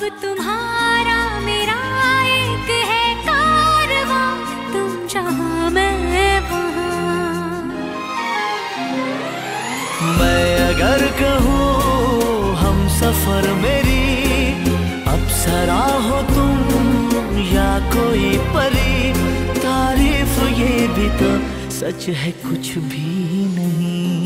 तुम्हारा मेरा एक है कारवां, तुम जहां मैं वहां। मैं अगर कहूँ हम सफर मेरी, अप्सरा हो तुम या कोई परी, तारीफ ये भी तो सच है कुछ भी नहीं।